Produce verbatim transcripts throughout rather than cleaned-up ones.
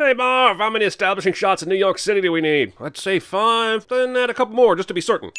Hey Marv, how many establishing shots in New York City do we need? I'd say five, then add a couple more just to be certain.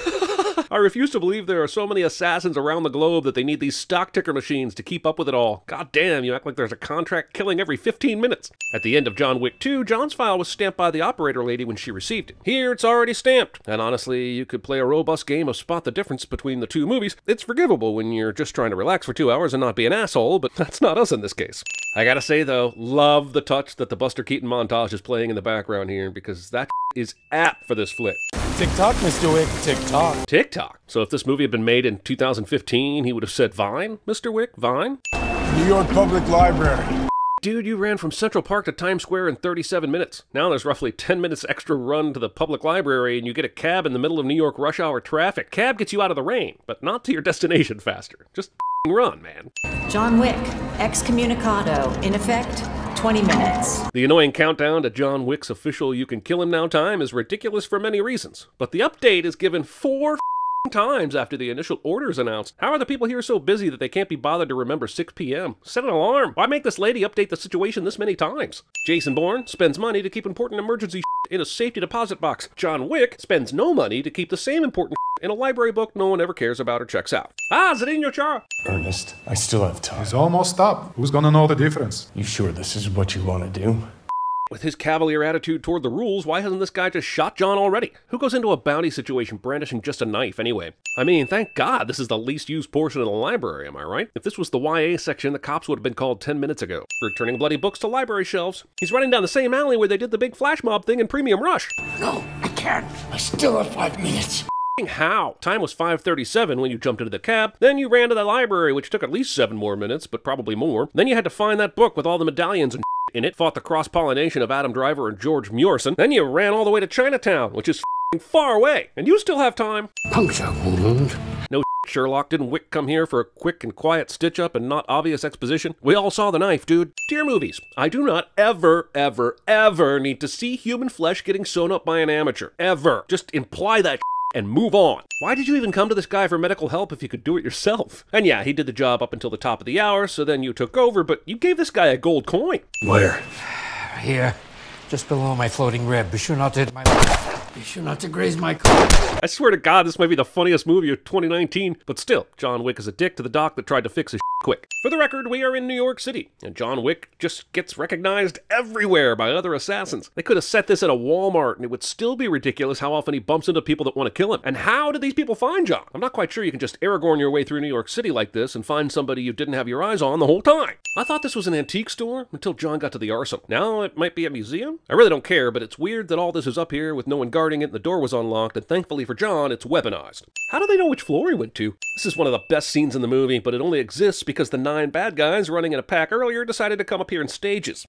I refuse to believe there are so many assassins around the globe that they need these stock ticker machines to keep up with it all. God damn, you act like there's a contract killing every fifteen minutes. At the end of John Wick two, John's file was stamped by the operator lady when she received it. Here, it's already stamped. And honestly, you could play a robust game of spot the difference between the two movies. It's forgivable when you're just trying to relax for two hours and not be an asshole, but that's not us in this case. I gotta say though, love the touch that the Buster Keaton montage is playing in the background here, because that is apt for this flick. Tick-tock, Mister Wick, tick-tock. Tick-tock? So if this movie had been made in two thousand fifteen, he would have said Vine, Mister Wick, Vine? New York Public Library. Dude, you ran from Central Park to Times Square in thirty-seven minutes. Now there's roughly ten minutes extra run to the public library and you get a cab in the middle of New York rush hour traffic. Cab gets you out of the rain, but not to your destination faster. Just run, man. John Wick, excommunicado, in effect, twenty minutes. The annoying countdown to John Wick's official you can kill him now time is ridiculous for many reasons, but the update is given four times after the initial order is announced. How are the people here so busy that they can't be bothered to remember six p m? Set an alarm. Why make this lady update the situation this many times? Jason Bourne spends money to keep important emergency in a safety deposit box. John Wick spends no money to keep the same important in a library book no one ever cares about or checks out. Ah, Zedinho Chara. Ernest, I still have time. It's almost up. Who's gonna know the difference? You sure this is what you want to do? With his cavalier attitude toward the rules, why hasn't this guy just shot John already? Who goes into a bounty situation brandishing just a knife anyway? I mean, thank God this is the least used portion of the library, am I right? If this was the Y A section, the cops would have been called ten minutes ago. Returning bloody books to library shelves. He's running down the same alley where they did the big flash mob thing in Premium Rush. No, I can't. I still have five minutes. How? Time was five thirty-seven when you jumped into the cab, then you ran to the library, which took at least seven more minutes, but probably more. Then you had to find that book with all the medallions and in it, fought the cross-pollination of Adam Driver and George Murison. Then you ran all the way to Chinatown, which is far away, and you still have time. Puncture wound. No Sherlock, didn't Wick come here for a quick and quiet stitch-up and not obvious exposition? We all saw the knife, dude. Dear movies, I do not ever, ever, ever need to see human flesh getting sewn up by an amateur. Ever. Just imply that and move on. Why did you even come to this guy for medical help if you could do it yourself? And yeah, he did the job up until the top of the hour, so then you took over, but you gave this guy a gold coin. Where? Here. Just below my floating rib. Be sure not to hit my... Be sure not to graze my car. I swear to God, this might be the funniest movie of twenty nineteen, but still, John Wick is a dick to the doc that tried to fix his quick. For the record, we are in New York City, and John Wick just gets recognized everywhere by other assassins. They could have set this at a Walmart, and it would still be ridiculous how often he bumps into people that want to kill him. And how did these people find John? I'm not quite sure you can just Aragorn your way through New York City like this and find somebody you didn't have your eyes on the whole time. I thought this was an antique store until John got to the arsenal. Now it might be a museum? I really don't care, but it's weird that all this is up here with no one guarding it and the door was unlocked, and thankfully for John, it's weaponized. How do they know which floor he went to? This is one of the best scenes in the movie, but it only exists because the nine bad guys running in a pack earlier decided to come up here in stages.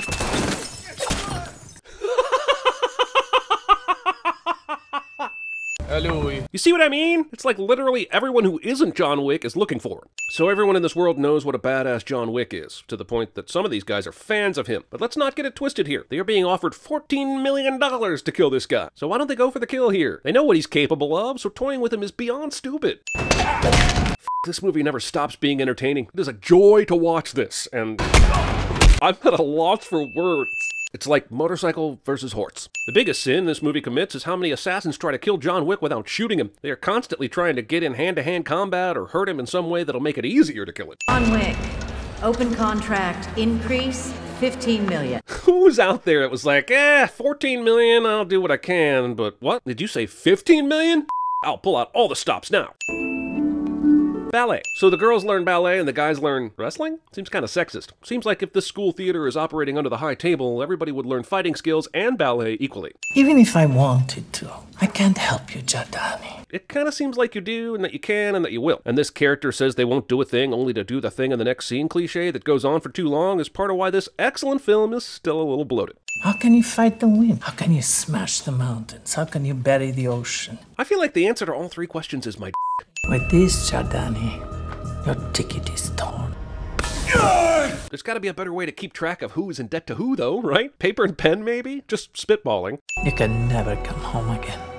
Hello. You see what I mean? It's like literally everyone who isn't John Wick is looking for him. So everyone in this world knows what a badass John Wick is, to the point that some of these guys are fans of him. But let's not get it twisted here. They are being offered fourteen million dollars to kill this guy. So why don't they go for the kill here? They know what he's capable of, so toying with him is beyond stupid. This movie never stops being entertaining. It is a joy to watch this, and I'm at a loss for words. It's like motorcycle versus horse. The biggest sin this movie commits is how many assassins try to kill John Wick without shooting him. They are constantly trying to get in hand-to-hand combat or hurt him in some way that'll make it easier to kill him. John Wick, open contract, increase, fifteen million. Who was out there that was like, eh, fourteen million, I'll do what I can, but what? Did you say fifteen million? I'll pull out all the stops now. Ballet. So the girls learn ballet and the guys learn wrestling? Seems kind of sexist. Seems like if this school theater is operating under the high table, everybody would learn fighting skills and ballet equally. Even if I wanted to, I can't help you, Jadani. It kind of seems like you do, and that you can, and that you will. And this character says they won't do a thing only to do the thing in the next scene cliche that goes on for too long is part of why this excellent film is still a little bloated. How can you fight the wind? How can you smash the mountains? How can you bury the ocean? I feel like the answer to all three questions is my d***. With this, Jardani, your ticket is torn. There's got to be a better way to keep track of who is in debt to who, though, right? Paper and pen, maybe? Just spitballing. You can never come home again.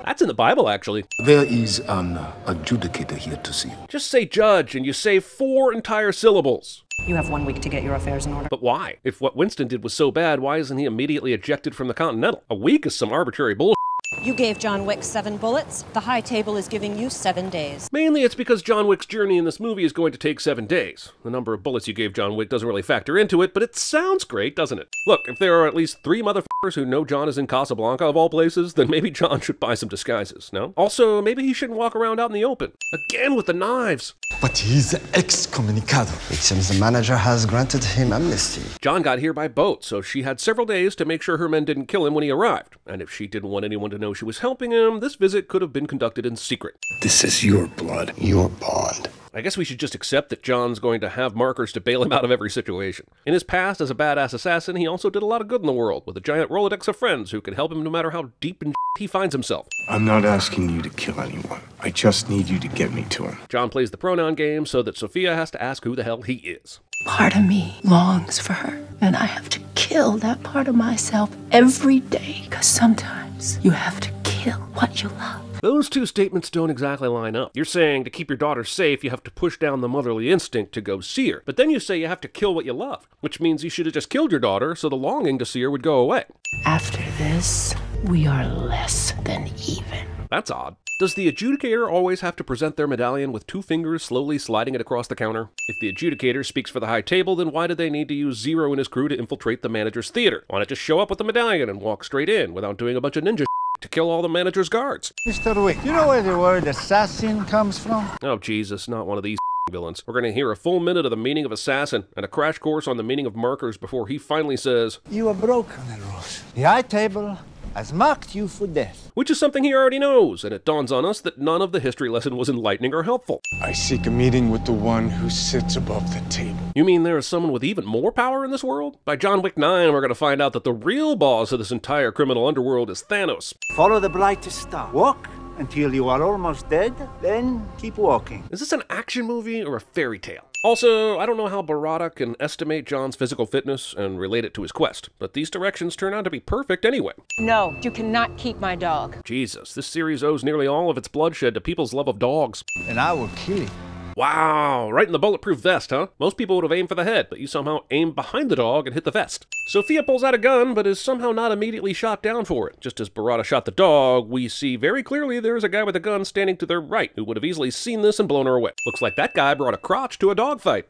That's in the Bible, actually. There is an adjudicator here to see you. Just say judge and you save four entire syllables. You have one week to get your affairs in order. But why? If what Winston did was so bad, why isn't he immediately ejected from the Continental? A week is some arbitrary bullshit. You gave John Wick seven bullets. The high table is giving you seven days. Mainly it's because John Wick's journey in this movie is going to take seven days. The number of bullets you gave John Wick doesn't really factor into it, but it sounds great, doesn't it? Look, if there are at least three motherfuckers who know John is in Casablanca of all places, then maybe John should buy some disguises, no? Also, maybe he shouldn't walk around out in the open. Again with the knives. But he's excommunicado. It seems the manager has granted him amnesty. John got here by boat, so she had several days to make sure her men didn't kill him when he arrived. And if she didn't want anyone to know she was helping him, this visit could have been conducted in secret. This is your blood, your bond. I guess we should just accept that John's going to have markers to bail him out of every situation. In his past as a badass assassin, he also did a lot of good in the world, with a giant Rolodex of friends who can help him no matter how deep in he finds himself. I'm not asking you to kill anyone. I just need you to get me to him. John plays the pronoun game so that Sophia has to ask who the hell he is. Part of me longs for her, and I have to kill that part of myself every day, because sometimes you have to kill what you love. Those two statements don't exactly line up. You're saying to keep your daughter safe, you have to push down the motherly instinct to go see her. But then you say you have to kill what you love, which means you should have just killed your daughter so the longing to see her would go away. After this, we are less than even. That's odd. Does the adjudicator always have to present their medallion with two fingers slowly sliding it across the counter? If the adjudicator speaks for the high table, then why did they need to use Zero and his crew to infiltrate the manager's theater? Why not just show up with the medallion and walk straight in without doing a bunch of ninja to kill all the manager's guards? Mister Wick, you know where the word assassin comes from? Oh Jesus, not one of these villains. We're gonna hear a full minute of the meaning of assassin and a crash course on the meaning of markers before he finally says, You have broken the rules. The high table has marked you for death. Which is something he already knows, and it dawns on us that none of the history lesson was enlightening or helpful. I seek a meeting with the one who sits above the table. You mean there is someone with even more power in this world? By John Wick nine, we're gonna find out that the real boss of this entire criminal underworld is Thanos. Follow the brightest star. Walk until you are almost dead, then keep walking. Is this an action movie or a fairy tale? Also, I don't know how Barada can estimate John's physical fitness and relate it to his quest, but these directions turn out to be perfect anyway. No, you cannot keep my dog. Jesus, this series owes nearly all of its bloodshed to people's love of dogs. And I will kill you. Wow, right in the bulletproof vest, huh? Most people would have aimed for the head, but you somehow aimed behind the dog and hit the vest. Sophia pulls out a gun, but is somehow not immediately shot down for it. Just as Barada shot the dog, we see very clearly there's a guy with a gun standing to their right who would have easily seen this and blown her away. Looks like that guy brought a crotch to a dogfight.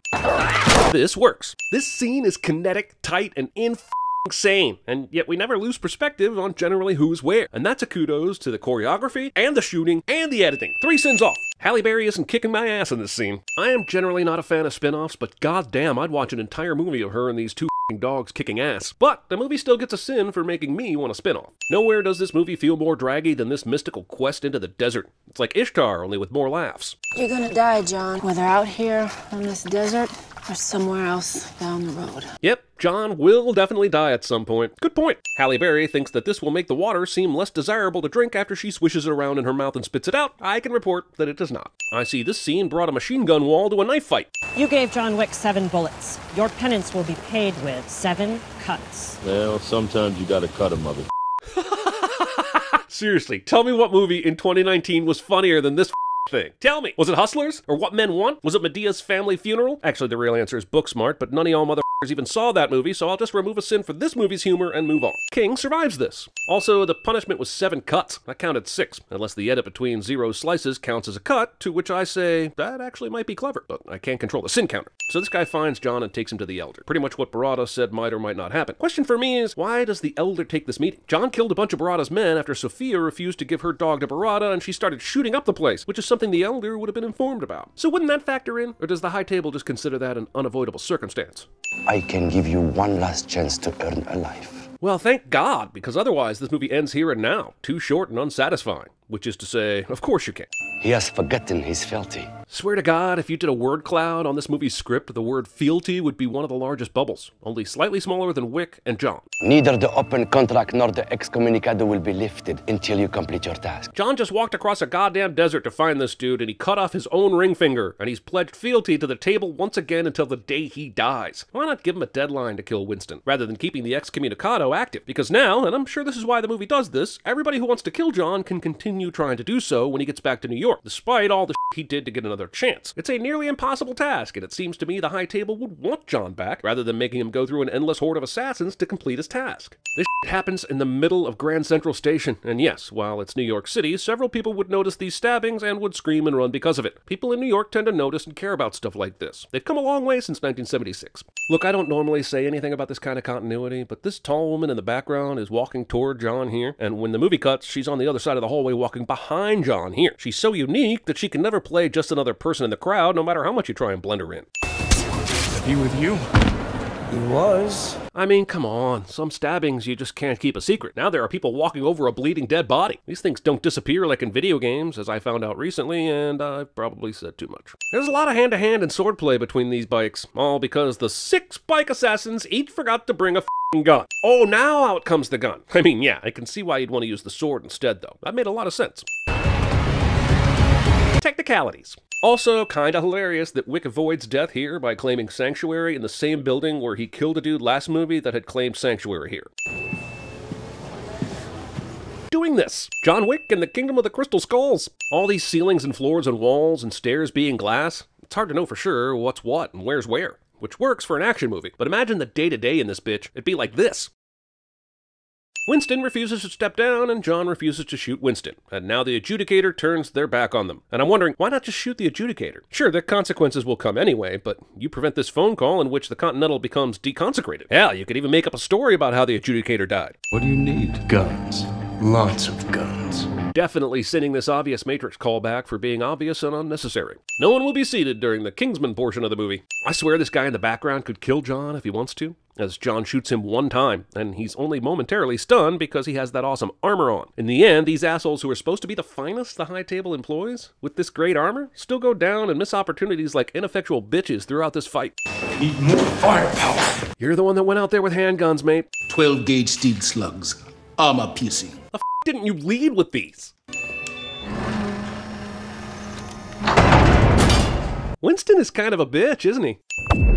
This works. This scene is kinetic, tight, and in insane, and yet we never lose perspective on generally who's where. And that's a kudos to the choreography, and the shooting, and the editing. Three sins off. Halle Berry isn't kicking my ass in this scene. I am generally not a fan of spin-offs, but goddamn, I'd watch an entire movie of her and these two dogs kicking ass. But the movie still gets a sin for making me want a spin-off. Nowhere does this movie feel more draggy than this mystical quest into the desert. It's like Ishtar, only with more laughs. You're gonna die, John, whether out here on this desert or somewhere else down the road. Yep, John will definitely die at some point. Good point. Halle Berry thinks that this will make the water seem less desirable to drink after she swishes it around in her mouth and spits it out. I can report that it does not. I see this scene brought a machine gun wall to a knife fight. You gave John Wick seven bullets. Your penance will be paid with seven cuts. Well, sometimes you gotta cut a mother. Seriously, tell me what movie in twenty nineteen was funnier than this thing. Tell me, was it Hustlers? Or What Men Want? Was it Medea's Family Funeral? Actually, the real answer is Booksmart, but none of y'all motherfuckers even saw that movie, so I'll just remove a sin for this movie's humor and move on. King survives this. Also, the punishment was seven cuts. I counted six, unless the edit between zero slices counts as a cut, to which I say, that actually might be clever, but I can't control the sin counter. So this guy finds John and takes him to the Elder. Pretty much what Barada said might or might not happen. Question for me is, why does the Elder take this meeting? John killed a bunch of Barada's men after Sophia refused to give her dog to Barada and she started shooting up the place, which is something the Elder would have been informed about. So wouldn't that factor in, or does the High Table just consider that an unavoidable circumstance? I can give you one last chance to earn a life. Well, thank God, because otherwise this movie ends here and now. Too short and unsatisfying. Which is to say, of course you can. He has forgotten his fealty. Swear to God, if you did a word cloud on this movie's script, the word fealty would be one of the largest bubbles, only slightly smaller than Wick and John. Neither the open contract nor the excommunicado will be lifted until you complete your task. John just walked across a goddamn desert to find this dude, and he cut off his own ring finger, and he's pledged fealty to the table once again until the day he dies. Why not give him a deadline to kill Winston, rather than keeping the excommunicado active? Because now, and I'm sure this is why the movie does this, everybody who wants to kill John can continue continue trying to do so when he gets back to New York, despite all the shit he did to get another chance. It's a nearly impossible task, and it seems to me the High Table would want John back, rather than making him go through an endless horde of assassins to complete his task. This shit happens in the middle of Grand Central Station, and yes, while it's New York City, several people would notice these stabbings and would scream and run because of it. People in New York tend to notice and care about stuff like this. They've come a long way since nineteen seventy-six. Look, I don't normally say anything about this kind of continuity, but this tall woman in the background is walking toward John here, and when the movie cuts, she's on the other side of the hallway walking behind John here. She's so unique that she can never play just another person in the crowd, no matter how much you try and blend her in. Is he with you? He was. I mean, come on. Some stabbings you just can't keep a secret. Now there are people walking over a bleeding dead body. These things don't disappear like in video games, as I found out recently, and I've probably said too much. There's a lot of hand-to-hand and swordplay between these bikes, all because the six bike assassins each forgot to bring a f***ing gun. Oh, now out comes the gun. I mean, yeah, I can see why you'd want to use the sword instead, though. That made a lot of sense. Technicalities. Also, kinda hilarious that Wick avoids death here by claiming sanctuary in the same building where he killed a dude last movie that had claimed sanctuary here. Doing this. John Wick and the Kingdom of the Crystal Skulls. All these ceilings and floors and walls and stairs being glass. It's hard to know for sure what's what and where's where, which works for an action movie. But imagine the day-to-day in this bitch. It'd be like this. Winston refuses to step down, and John refuses to shoot Winston. And now the adjudicator turns their back on them. And I'm wondering, why not just shoot the adjudicator? Sure, the consequences will come anyway, but you prevent this phone call in which the Continental becomes deconsecrated. Hell, you could even make up a story about how the adjudicator died. What do you need? Guns. Lots of guns. Definitely sending this obvious Matrix callback for being obvious and unnecessary. No one will be seated during the Kingsman portion of the movie. I swear this guy in the background could kill John if he wants to, as John shoots him one time, and he's only momentarily stunned because he has that awesome armor on. In the end, these assholes who are supposed to be the finest the High Table employs, with this great armor, still go down and miss opportunities like ineffectual bitches throughout this fight. Need more firepower. You're the one that went out there with handguns, mate. twelve gauge steel slugs. Armor piercing. The f*** didn't you lead with these? Winston is kind of a bitch, isn't he?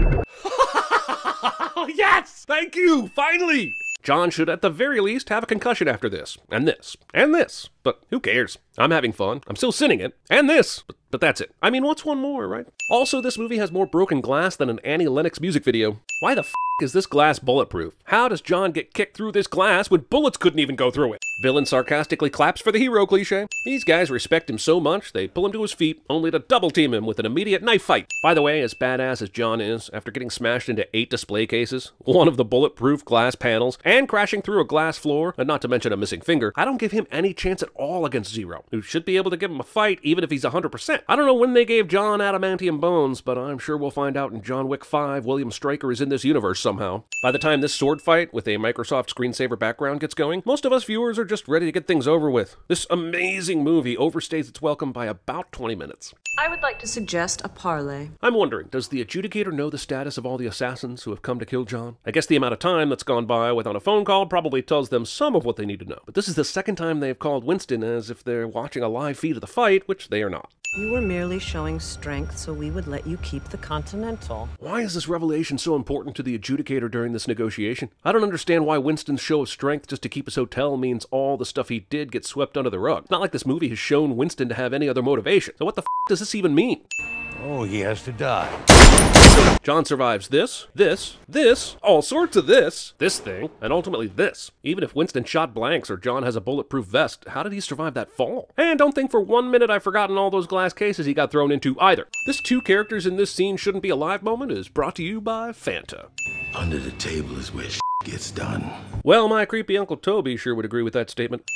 Yes! Thank you! Finally! John should at the very least have a concussion after this, and this, and this. But who cares? I'm having fun. I'm still sinning it. And this. But, but that's it. I mean, what's one more, right? Also, this movie has more broken glass than an Annie Lennox music video. Why the f*** is this glass bulletproof? How does John get kicked through this glass when bullets couldn't even go through it? Villain sarcastically claps for the hero cliche. These guys respect him so much, they pull him to his feet, only to double team him with an immediate knife fight. By the way, as badass as John is, after getting smashed into eight display cases, one of the bulletproof glass panels, and crashing through a glass floor, and not to mention a missing finger, I don't give him any chance at all against Zero, who should be able to give him a fight even if he's one hundred percent. I don't know when they gave John adamantium bones, but I'm sure we'll find out in John Wick five William Stryker is in this universe somehow. By the time this sword fight with a Microsoft screensaver background gets going, most of us viewers are just ready to get things over with. This amazing movie overstays its welcome by about twenty minutes. I would like to suggest a parlay. I'm wondering, does the adjudicator know the status of all the assassins who have come to kill John? I guess the amount of time that's gone by without a phone call probably tells them some of what they need to know. But this is the second time they've called Winston as if they're watching a live feed of the fight, which they are not. You were merely showing strength, so we would let you keep the Continental. Why is this revelation so important to the adjudicator during this negotiation? I don't understand why Winston's show of strength just to keep his hotel means all the stuff he did gets swept under the rug. Not like this movie has shown Winston to have any other motivation. So what the f*** does this even mean? Oh, he has to die. John survives this, this, this, all sorts of this, this thing, and ultimately this. Even if Winston shot blanks or John has a bulletproof vest, how did he survive that fall? And don't think for one minute I've forgotten all those glass cases he got thrown into either. This two characters in this scene shouldn't be alive moment is brought to you by Fanta. Under the table is where shit gets done. Well, my creepy Uncle Toby sure would agree with that statement.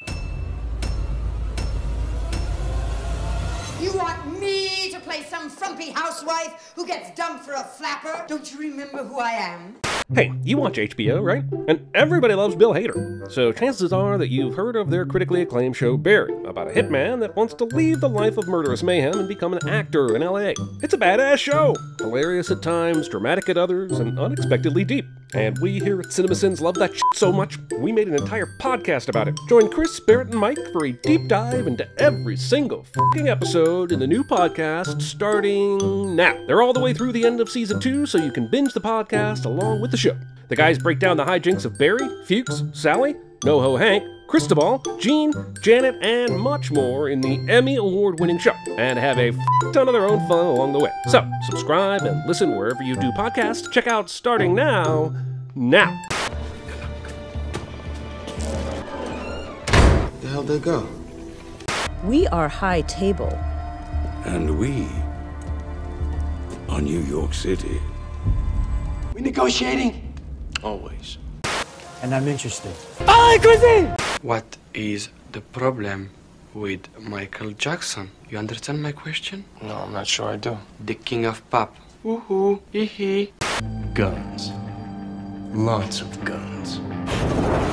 You want me to play some frumpy housewife who gets dumped for a flapper? Don't you remember who I am? Hey, you watch H B O, right? And everybody loves Bill Hader. So chances are that you've heard of their critically acclaimed show Barry, about a hitman that wants to leave the life of murderous mayhem and become an actor in L A. It's a badass show. Hilarious at times, dramatic at others, and unexpectedly deep. And we here at CinemaSins love that shit so much, we made an entire podcast about it. Join Chris, Barrett, and Mike for a deep dive into every single fucking episode in the new podcast starting now. They're all the way through the end of season two, so you can binge the podcast along with the show. The guys break down the hijinks of Barry, Fuchs, Sally, NoHo Hank, Cristobal, Gene, Janet, and much more in the Emmy Award-winning show, and have a f ton of their own fun along the way. So, subscribe and listen wherever you do podcasts. Check out Starting Now, now. Where the hell they go? We are high table. And we are New York City. We negotiating? Always. And I'm interested. What is the problem with Michael Jackson? You understand my question? No, I'm not sure I do. The king of pop. Woohoo, hee hee. Guns. Lots of guns.